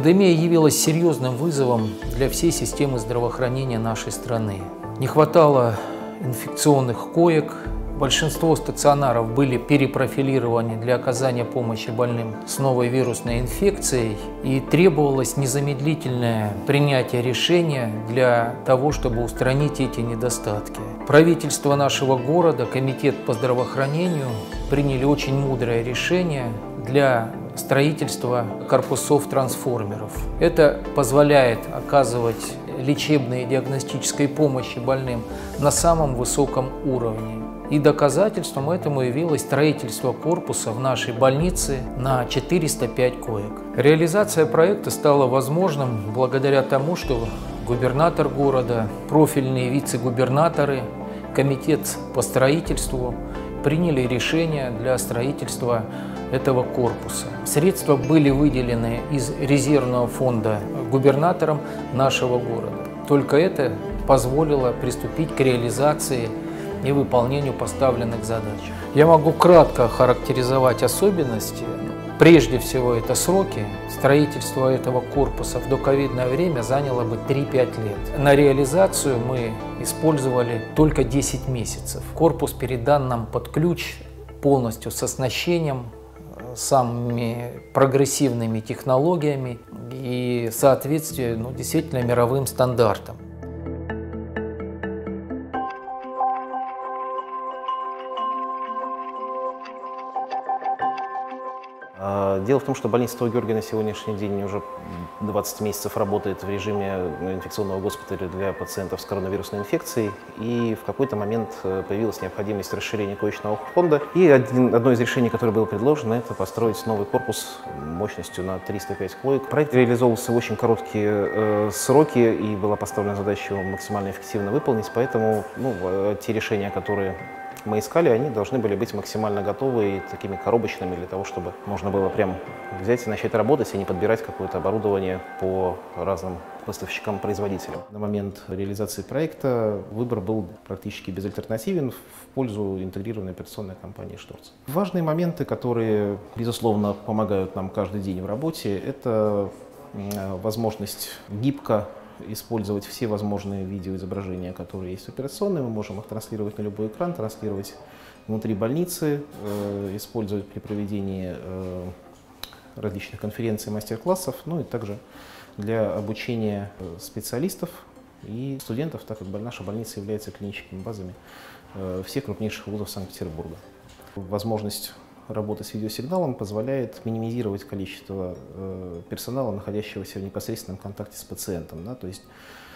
Пандемия явилась серьезным вызовом для всей системы здравоохранения нашей страны. Не хватало инфекционных коек, большинство стационаров были перепрофилированы для оказания помощи больным с новой вирусной инфекцией, и требовалось незамедлительное принятие решения для того, чтобы устранить эти недостатки. Правительство нашего города, Комитет по здравоохранению приняли очень мудрое решение для строительства корпусов-трансформеров. Это позволяет оказывать лечебной и диагностической помощи больным на самом высоком уровне. И доказательством этому явилось строительство корпуса в нашей больнице на 405 коек. Реализация проекта стала возможным благодаря тому, что губернатор города, профильные вице-губернаторы, комитет по строительству приняли решение для строительства этого корпуса. Средства были выделены из резервного фонда губернатором нашего города. Только это позволило приступить к реализации и выполнению поставленных задач. Я могу кратко характеризовать особенности. Прежде всего, это сроки. Строительство этого корпуса в доковидное время заняло бы 3-5 лет. На реализацию мы использовали только 10 месяцев. Корпус передан нам под ключ полностью с оснащением, самыми прогрессивными технологиями и в соответствии действительно мировым стандартам. Дело в том, что больница Святого Георгия на сегодняшний день уже 20 месяцев работает в режиме инфекционного госпиталя для пациентов с коронавирусной инфекцией. И в какой-то момент появилась необходимость расширения коечного фонда. И одно из решений, которое было предложено, это построить новый корпус мощностью на 305 коек. Проект реализовывался в очень короткие сроки, и была поставлена задача его максимально эффективно выполнить. Поэтому те решения, которые мы искали, они должны были быть максимально готовы и такими коробочными для того, чтобы можно было прям взять и начать работать, а не подбирать какое-то оборудование по разным поставщикам-производителям. На момент реализации проекта выбор был практически безальтернативен в пользу интегрированной операционной компании «Шторц». Важные моменты, которые, безусловно, помогают нам каждый день в работе, это возможность гибко использовать все возможные видеоизображения, которые есть в операционной. Мы можем их транслировать на любой экран, транслировать внутри больницы, использовать при проведении различных конференций, мастер-классов, и также для обучения специалистов и студентов, так как наша больница является клиническими базами всех крупнейших вузов Санкт-Петербурга. Возможность работа с видеосигналом позволяет минимизировать количество персонала, находящегося в непосредственном контакте с пациентом. То есть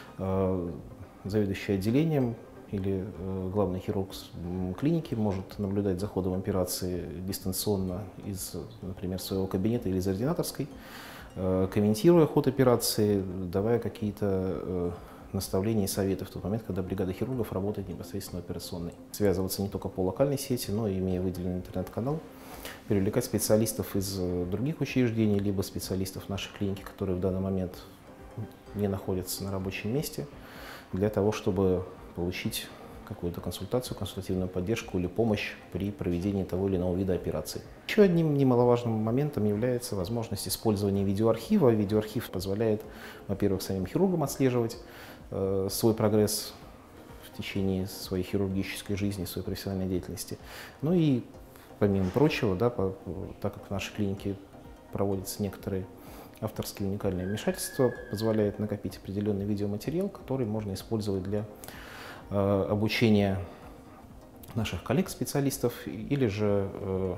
заведующий отделением или главный хирург клиники может наблюдать за ходом операции дистанционно из, например, своего кабинета или из ординаторской, комментируя ход операции, давая какие-то наставления и советы в тот момент, когда бригада хирургов работает непосредственно в операционной. Связываться не только по локальной сети, но и имея выделенный интернет-канал, привлекать специалистов из других учреждений, либо специалистов нашей клиники, которые в данный момент не находятся на рабочем месте, для того, чтобы получить какую-то консультацию, консультативную поддержку или помощь при проведении того или иного вида операций. Еще одним немаловажным моментом является возможность использования видеоархива. Видеоархив позволяет, во-первых, самим хирургам отслеживать свой прогресс в течение своей хирургической жизни, своей профессиональной деятельности. И помимо прочего, так как в нашей клинике проводятся некоторые авторские уникальные вмешательства, позволяет накопить определенный видеоматериал, который можно использовать для обучения наших коллег-специалистов или же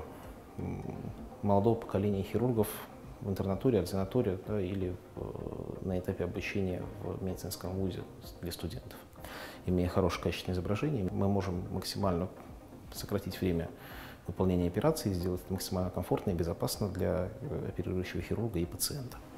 молодого поколения хирургов в интернатуре, ординатуре, или на этапе обучения в медицинском вузе для студентов. Имея хорошее качественное изображение, мы можем максимально сократить время выполнения операции и сделать это максимально комфортно и безопасно для оперирующего хирурга и пациента.